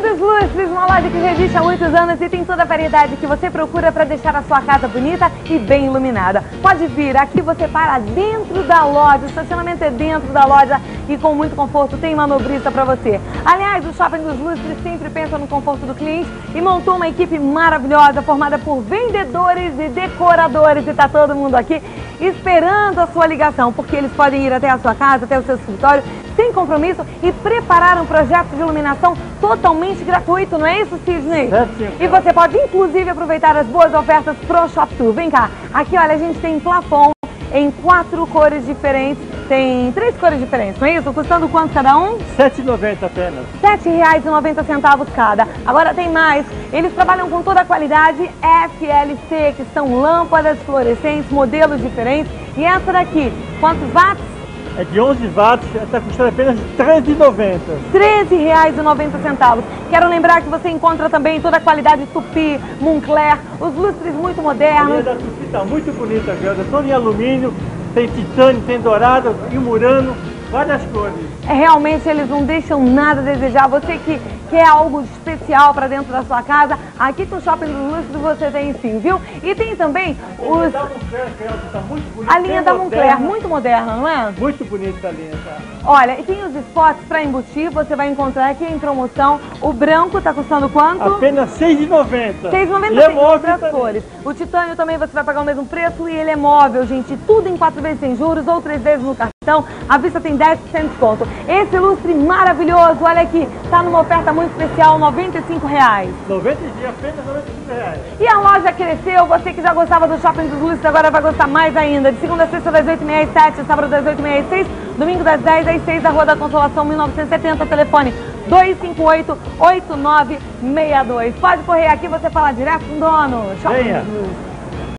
Muitos lustres, uma loja que resiste há muitos anos e tem toda a variedade que você procura para deixar a sua casa bonita e bem iluminada. Pode vir, aqui você para dentro da loja, o estacionamento é dentro da loja e com muito conforto, tem manobrista para você. Aliás, o Shopping dos Lustres sempre pensa no conforto do cliente e montou uma equipe maravilhosa formada por vendedores e decoradores e está todo mundo aqui esperando a sua ligação, porque eles podem ir até a sua casa, até o seu escritório, sem compromisso e preparar um projeto de iluminação totalmente gratuito, não é isso, Sidney? E você pode inclusive aproveitar as boas ofertas pro Shop Tour. Vem cá, aqui olha, a gente tem plafond em 4 cores diferentes, tem 3 cores diferentes, não é isso? Custando quanto cada um? R$ 7,90 apenas. R$ 7,90 cada. Agora tem mais, eles trabalham com toda a qualidade FLC, que são lâmpadas fluorescentes, modelos diferentes. E essa daqui, quantos watts? É de 11 watts, está custando apenas R$ 13,90. R$ 13,90. Quero lembrar que você encontra também toda a qualidade Tupi, Moncler, os lustres muito modernos. A linha da Tupi está muito bonita, Gelda. Toda em alumínio, tem titânio, tem dourado e murano, várias cores. Realmente eles não deixam nada a desejar. Você que quer algo especial para dentro da sua casa, aqui no Shopping dos Lustres você tem sim, viu? E tem também os... Tá muito bonita, a linha da Moncler, muito moderna, não é? Muito bonita a linha, tá? Olha, e tem os spots para embutir, você vai encontrar aqui em promoção. O branco tá custando quanto? Apenas R$ 6,90. R$ 6,90 Ele é móvel outras cores. O titânio também você vai pagar o mesmo preço e ele é móvel, gente. Tudo em 4 vezes sem juros ou 3 vezes no cartão. A vista tem 10% de desconto. Esse lustre maravilhoso, olha aqui, tá numa oferta muito especial, R$ 95. 90 dias, apenas R$ 95. E a loja cresceu, você que já gostava do Shopping dos Lustres agora vai gostar mais ainda. De segunda a sexta das 8h30 às 7h, sábado das 8h30 às 6h, domingo das 10h às 6h, da Rua da Consolação 1970, telefone 258-8962. Pode correr aqui, você fala direto com o dono. Shopping dos Lustres.